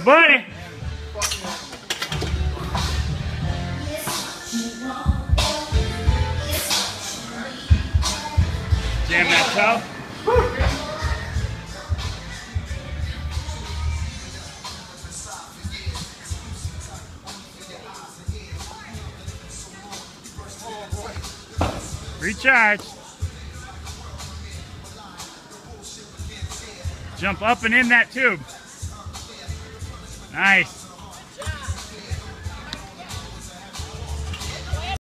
buddy. Jam that toe. Recharge. Jump up and in that tube. Nice.